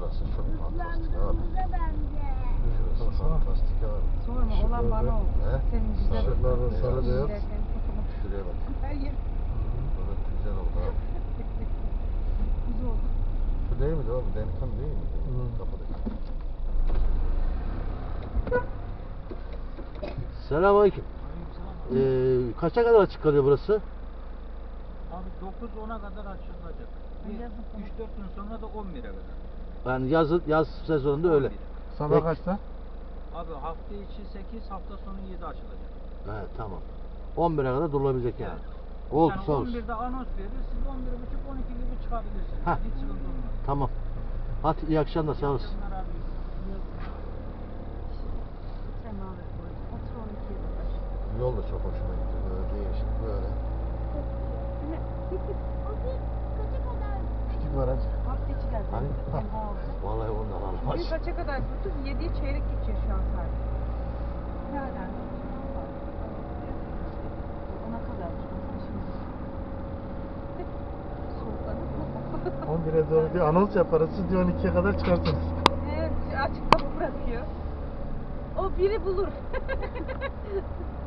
Burası çok fantastik abi. Şurası fantastik abi. Sorma olan bana oldu. Senin güzel Sarı, sarı beyaz. Şuraya bak. Her yer Burası güzel oldu abi. güzel oldu. Şu değil miydi abi? Denikan değil mi? Hı. Kapıdaki. Selamünaleyküm. Kaça kadar açık kalıyor burası? Abi 9-10'a kadar açılacak. 3-4 gün sonra da 11'e kadar. Yani yaz sezonunda öyle. 11'e. Sabah Peki. kaçta? Abi hafta içi 8, hafta sonu 7 açılacak. He, tamam. 11'e kadar durulabilecek yani. Evet. Oldu, Yani sağ olsun. 11'de anons verir, siz 11.30-12 gibi çıkabilirsiniz. Heh. Hiç sıkıntı olmaz. Tamam. Hadi iyi akşamlar, sağ olasın. İyi akşamlar abi. Sen ne haber? Otur 12'ye kadar. Yol da çok hoşuma gitti. Böyle değişik böyle. Küçük baraj. Hafta içi gelecek. Hani? Tenha olacak. Vallahi ondan almaz. Biz kaça kadar tuttuk? 7'ye çeyrek geçiyor şu an saat. Nereden? Ona kadar. Soğuklanır. 11'e doğru bir anons yaparız. Siz diyor 12'ye kadar çıkarsınız. Evet, açık kapı bırakıyor. O biri bulur.